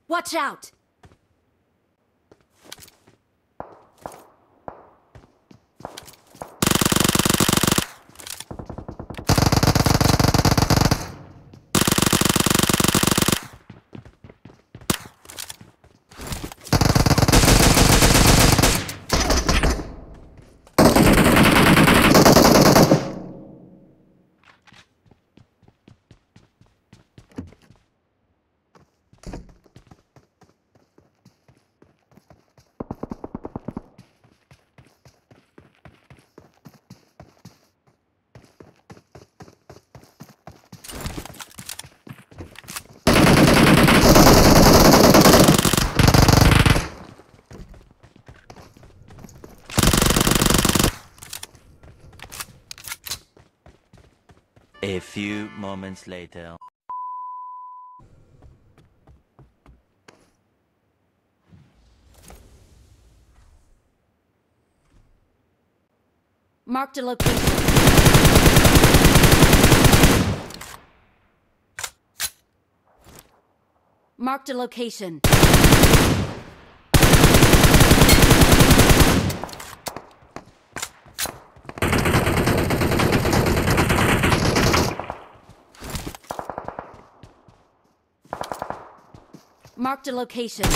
Watch out! A few moments later. Marked a location. Marked a location. Marked a location.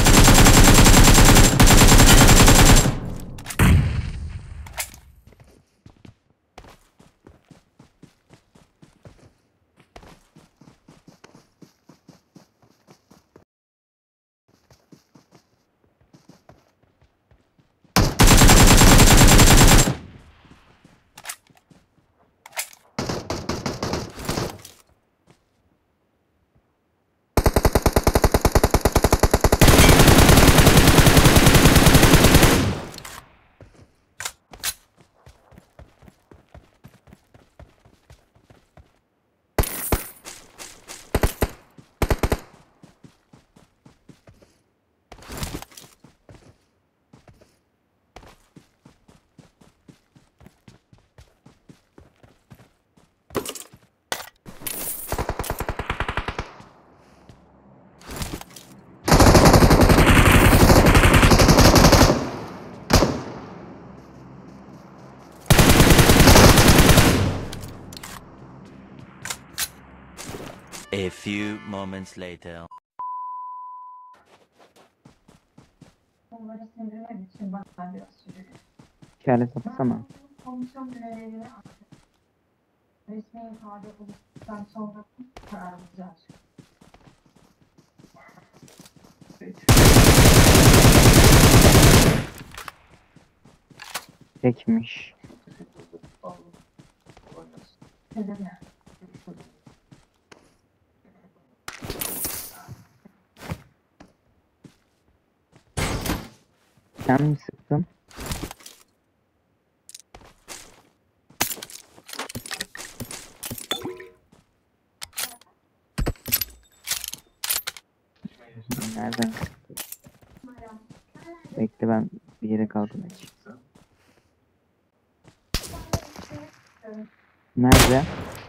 A few moments later. Onları sindirmek için bana biraz sürüyor. İşaret atsana. Komisyon görevlileri resmi ifade olduktan sonra kararımızı açık. Çekmiş. Sizinle. Sen mi sıktın? Nereden sıktın? Bekle, ben bir yere kalkın. Nerede?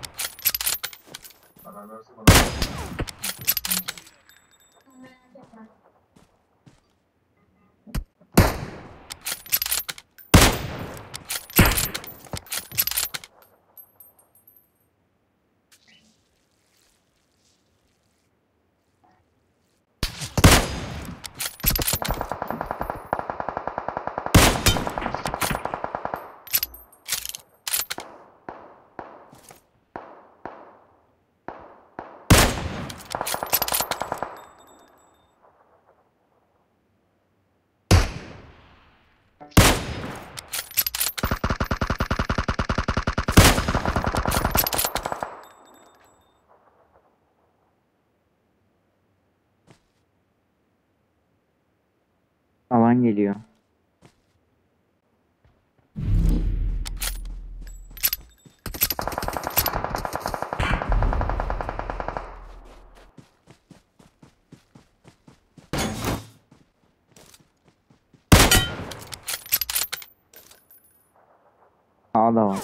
Alan geliyor. Sağda var.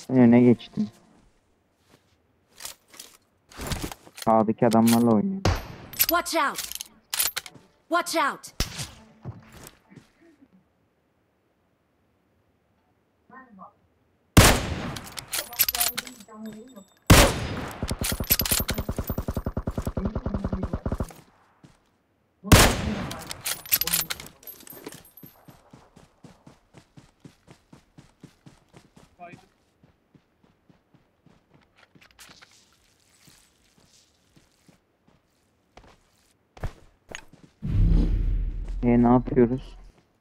Ben öne geçtim. Sağdaki adamlarla oynuyor. Watch out! Watch out! Ne yapıyoruz?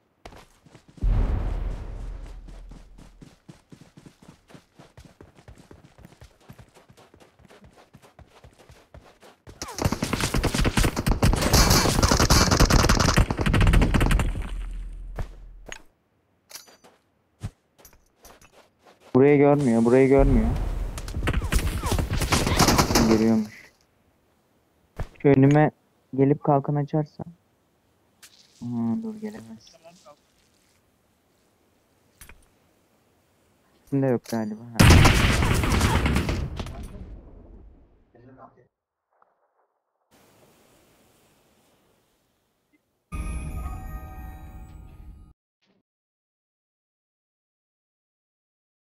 Burayı görmüyor, burayı görmüyor. Görüyormuş. Şu önüme gelip kalkan açarsa. Dur gelemez. İkisinde yok galiba. Ha.